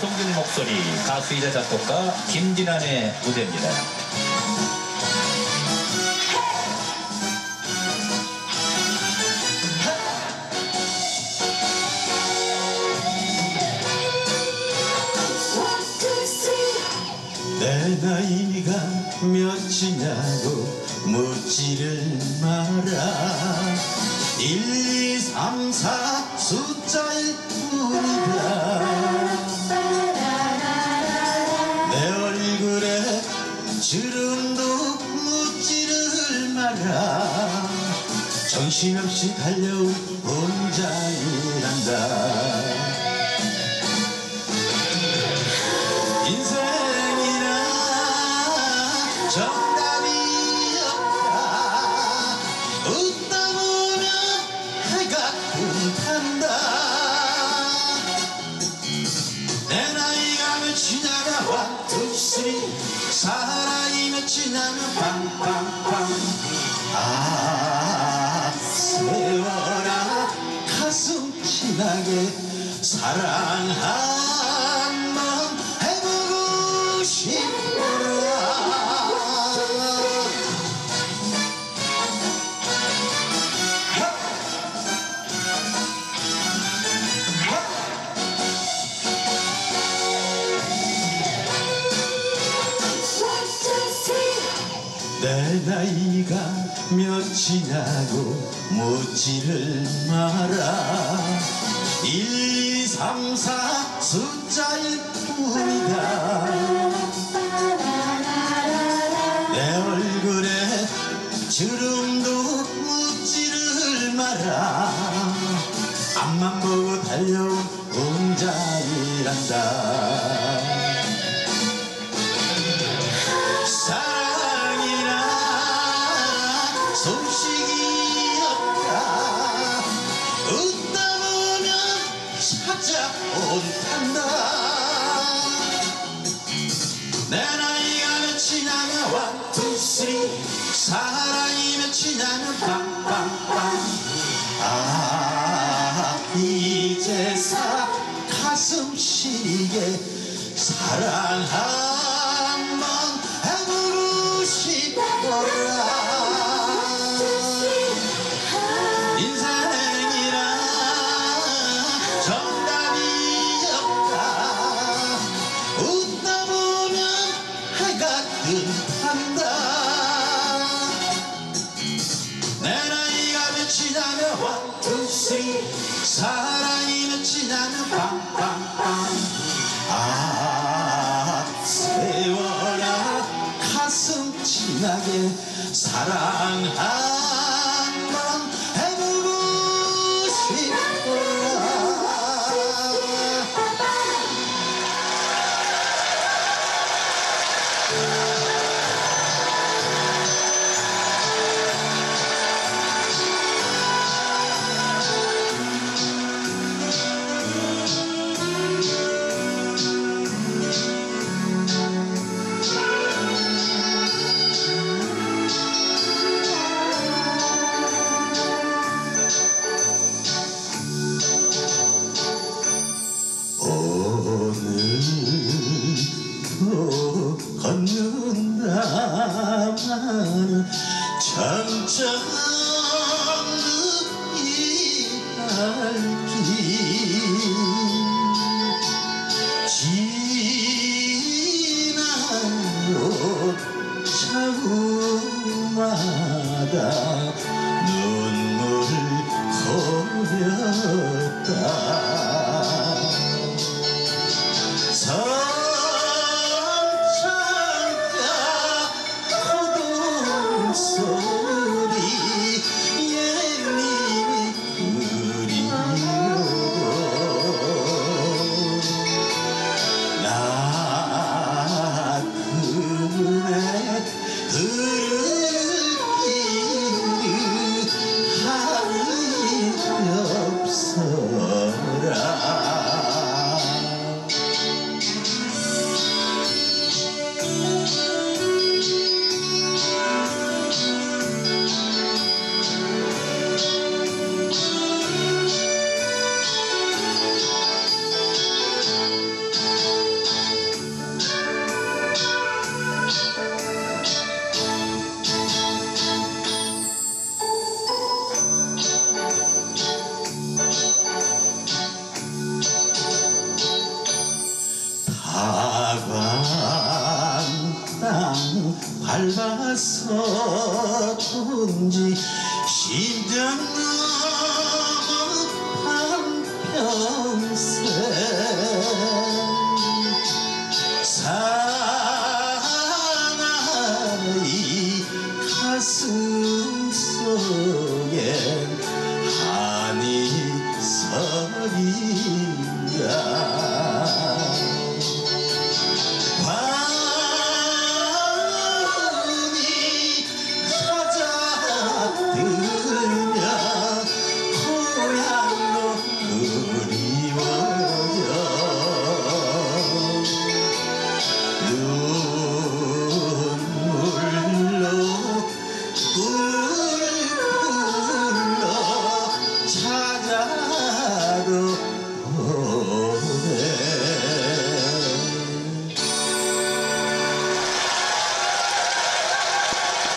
송길 목소리 가수이자 작곡가 김진환의 무대입니다. 내 나이가 몇이냐고 묻지를 마라. 1, 2, 3, 4 숫자일 뿐이다. 내 얼굴에 주름도 묻지를 마라. 정신없이 달려온 혼자이란다. 인생이란 정답이 없다. 웃다 보면 해가 뜬단다. 내 나이가 몇이냐가 1, 2, 3 사랑이 몇이냐면 빵빵빵. 아 세워라 가슴 진하게 사랑 한번 해보고 싶어라. 내 나이가 몇이냐고 묻지를 마라. 1, 2, 3, 4 숫자일 뿐이다. 내 얼굴에 주름도 묻지를 마라. 앞만 보고 달려온 혼자이란다. 소식이 없다. 웃다 보면 찾아온단다. 내 나이가 몇이냐면 1, 2, 3 사랑이 몇이냐면 빵빵빵. 아 이제서 가슴 시리게 사랑 한번 해보고 싶어라. 인생이란 정답이 없다. 웃다 보면 해가 뜬단다. 내 나이가 몇이냐면 1, 2, 3 사랑이 몇이냐면 빵빵빵. 아 세워라 가슴 진하게 사랑 한번 해보고 싶어라. 밟아서든지 심장 넘어 한평생